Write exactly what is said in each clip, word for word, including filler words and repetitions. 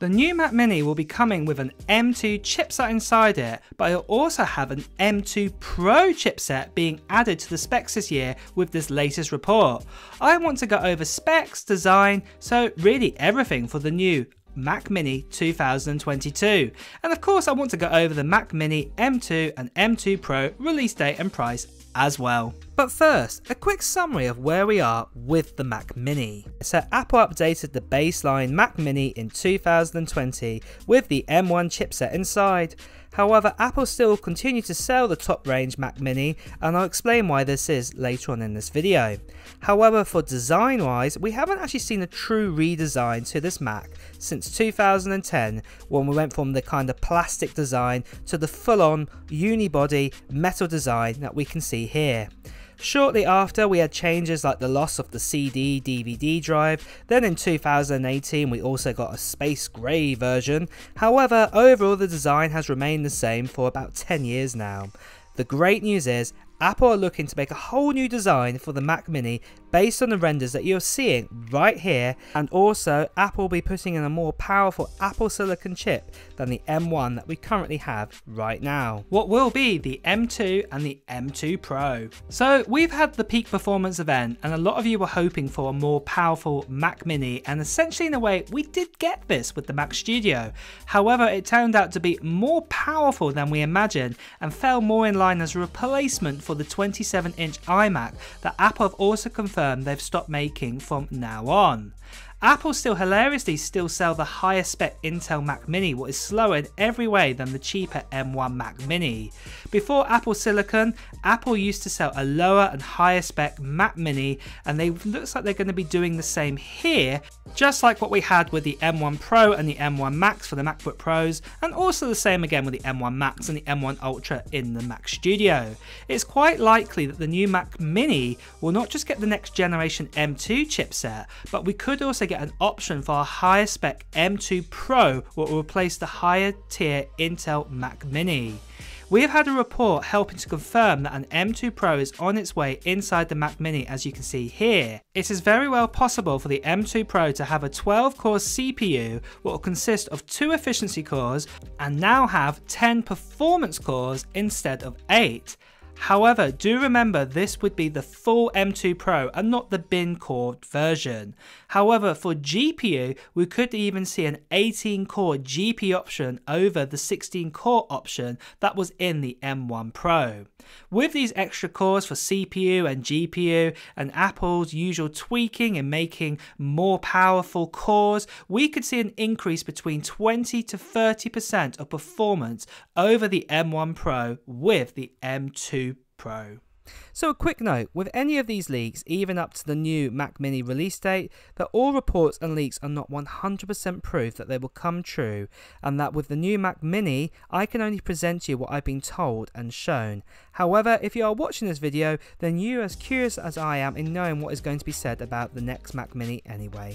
The new Mac Mini will be coming with an M two chipset inside it, but it'll also have an M two Pro chipset being added to the specs this year with this latest report. I want to go over specs, design, so really everything for the new Mac Mini two thousand twenty-two. And of course I want to go over the Mac Mini M two and M two Pro release date and price as well. But first, a quick summary of where we are with the Mac Mini. So Apple updated the baseline Mac Mini in two thousand twenty with the M one chipset inside. However, Apple still continue to sell the top range Mac Mini, and I'll explain why this is later on in this video. However, for design wise, we haven't actually seen a true redesign to this Mac since two thousand ten, when we went from the kind of plastic design to the full on unibody metal design that we can see here. Shortly after, we had changes like the loss of the C D D V D drive. Then in two thousand eighteen we also got a space grey version. However, overall the design has remained the same for about ten years now. The great news is Apple are looking to make a whole new design for the Mac Mini based on the renders that you're seeing right here, and also Apple will be putting in a more powerful Apple Silicon chip than the M one that we currently have right now. What will be the M two and the M two Pro. So we've had the peak performance event, and a lot of you were hoping for a more powerful Mac Mini, and essentially in a way we did get this with the Mac Studio. However, it turned out to be more powerful than we imagined and fell more in line as a replacement for the twenty-seven inch iMac that Apple have also confirmed they've stopped making from now on. Apple still hilariously still sell the higher spec Intel Mac Mini, what is slower in every way than the cheaper M one Mac Mini. Before Apple Silicon, Apple used to sell a lower and higher spec Mac Mini, and they looks like they're going to be doing the same here, just like what we had with the M one Pro and the M one Max for the MacBook Pros, and also the same again with the M one Max and the M one Ultra in the Mac Studio. It's quite likely that the new Mac Mini will not just get the next generation M two chipset, but we could also get an option for a higher spec M two Pro, which will replace the higher tier Intel Mac Mini. We have had a report helping to confirm that an M two Pro is on its way inside the Mac Mini, as you can see here. It is very well possible for the M two Pro to have a twelve core C P U, which will consist of two efficiency cores and now have ten performance cores instead of eight. However, do remember this would be the full M two Pro and not the bin core version. However, for G P U, we could even see an eighteen core G P U option over the sixteen core option that was in the M one Pro. With these extra cores for C P U and G P U and Apple's usual tweaking and making more powerful cores, we could see an increase between twenty to thirty percent of performance over the M one Pro with the M two Pro. So a quick note, with any of these leaks, even up to the new Mac Mini release date, that all reports and leaks are not one hundred percent proof that they will come true, and that with the new Mac Mini, I can only present you what I've been told and shown. However, if you are watching this video, then you're as curious as I am in knowing what is going to be said about the next Mac Mini anyway.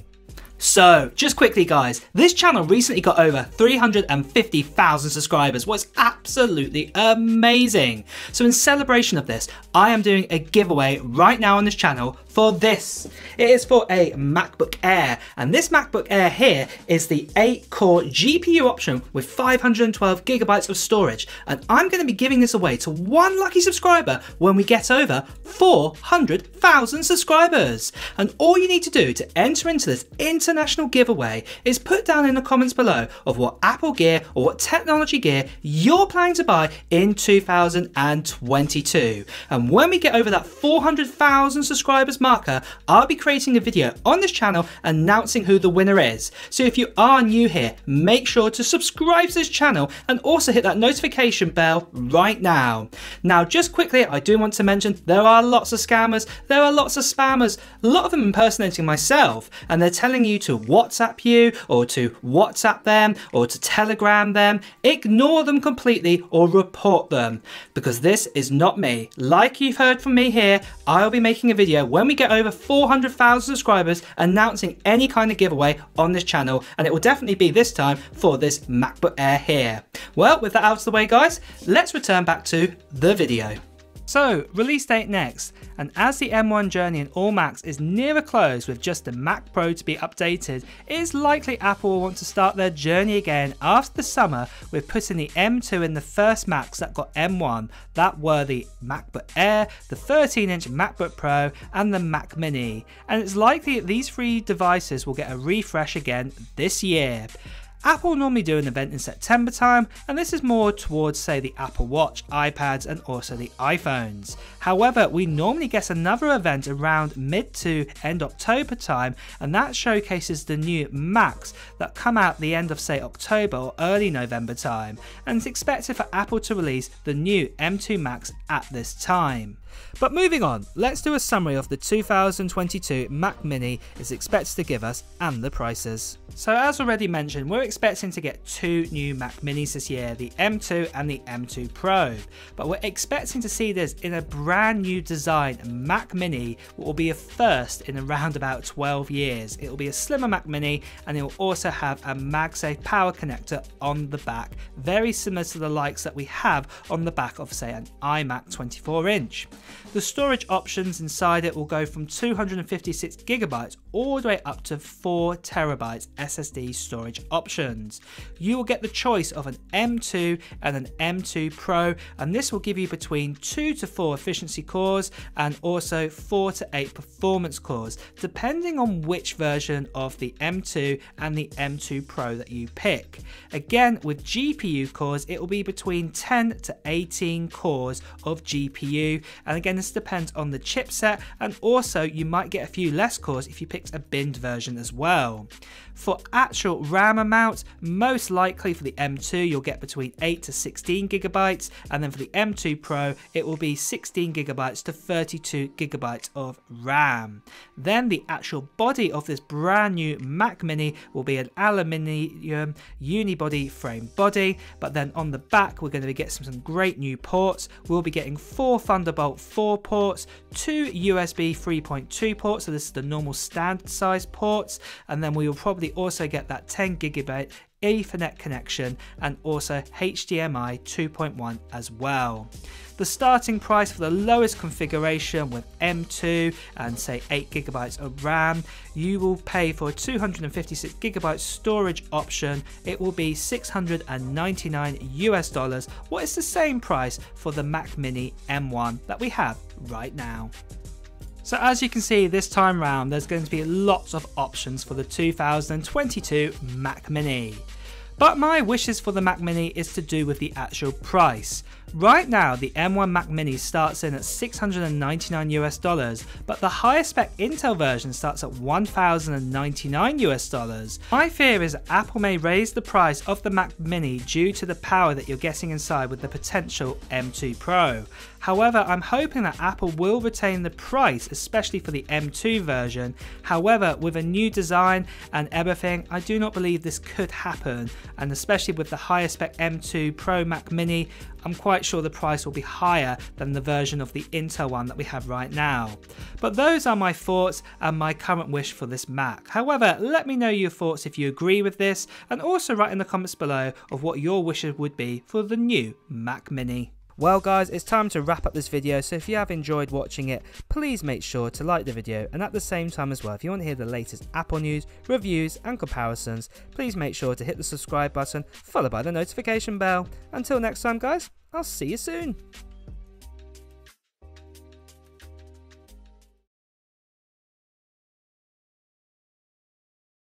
So, just quickly guys, this channel recently got over three hundred fifty thousand subscribers, what's absolutely amazing. So in celebration of this, I am doing a giveaway right now on this channel for this. It is for a MacBook Air, and this MacBook Air here is the eight core G P U option with five hundred twelve gigabytes of storage, and I'm going to be giving this away to one lucky subscriber when we get over four hundred thousand subscribers. And all you need to do to enter into this international giveaway is put down in the comments below of what Apple gear or what technology gear you're planning to buy in two thousand twenty-two. And when we get over that four hundred thousand subscribers marker, I'll be creating a video on this channel announcing who the winner is. So if you are new here, make sure to subscribe to this channel and also hit that notification bell right now. Now just quickly, I do want to mention there are lots of scammers, there are lots of spammers, a lot of them impersonating myself, and they're telling you to WhatsApp you or to WhatsApp them or to Telegram them. Ignore them completely or report them, because this is not me. Like you've heard from me here, I'll be making a video when we get over four hundred thousand subscribers announcing any kind of giveaway on this channel, and it will definitely be this time for this MacBook Air here. Well, with that out of the way guys, let's return back to the video. So, release date next, and as the M one journey in all Macs is near a close with just the Mac Pro to be updated, it is likely Apple will want to start their journey again after the summer with putting the M two in the first Macs that got M one, that were the MacBook Air, the thirteen inch MacBook Pro and the Mac Mini, and it's likely that these three devices will get a refresh again this year. Apple normally do an event in September time, and this is more towards say the Apple Watch, iPads and also the iPhones. However, we normally get another event around mid to end October time, and that showcases the new Macs that come out the end of say October or early November time, and it's expected for Apple to release the new M two Macs at this time. But moving on, let's do a summary of the two thousand twenty-two Mac Mini is expected to give us and the prices. So as already mentioned, we're expecting to get two new Mac Minis this year, the M two and the M two Pro, but we're expecting to see this in a brand new design Mac Mini, what will be a first in around about twelve years. It will be a slimmer Mac Mini, and it will also have a MagSafe power connector on the back, very similar to the likes that we have on the back of say an iMac twenty-four inch. The storage options inside it will go from two hundred fifty-six gigabytes all the way up to four terabytes S S D storage options. You will get the choice of an M two and an M two Pro, and this will give you between two to four efficiency cores and also four to eight performance cores, depending on which version of the M two and the M two Pro that you pick. Again, with G P U cores, it will be between ten to eighteen cores of G P U, and again this depends on the chipset, and also you might get a few less cores if you picked a binned version as well. For actual RAM amount, most likely for the M two you'll get between eight to sixteen gigabytes, and then for the M two Pro it will be sixteen gigabytes to thirty-two gigabytes of RAM. Then the actual body of this brand new Mac Mini will be an aluminium unibody frame body, but then on the back we're going to get some, some great new ports. We'll be getting four Thunderbolt four ports, two U S B three point two ports, so this is the normal standard size ports, and then we will probably also get that ten gigabit Ethernet connection and also H D M I two point one as well. The starting price for the lowest configuration with M two and say eight gigabytes of RAM, you will pay for a two hundred fifty-six gigabyte storage option. It will be six hundred ninety-nine U S dollars, what is the same price for the Mac Mini M one that we have right now. So as you can see, this time round there's going to be lots of options for the two thousand twenty-two Mac Mini. But my wishes for the Mac Mini is to do with the actual price. Right now the M one Mac Mini starts in at six hundred ninety-nine U S dollars, but the higher spec Intel version starts at one thousand ninety-nine U S dollars. My fear is that Apple may raise the price of the Mac Mini due to the power that you're getting inside with the potential M two Pro. However, I'm hoping that Apple will retain the price, especially for the M two version. However, with a new design and everything, I do not believe this could happen, and especially with the higher spec M two Pro Mac Mini, I'm quite sure the price will be higher than the version of the Intel one that we have right now. But those are my thoughts and my current wish for this Mac. However, let me know your thoughts if you agree with this, and also write in the comments below of what your wishes would be for the new Mac Mini. Well guys, it's time to wrap up this video, so if you have enjoyed watching it, please make sure to like the video, and at the same time as well, if you want to hear the latest Apple news, reviews and comparisons, please make sure to hit the subscribe button followed by the notification bell. Until next time guys, I'll see you soon.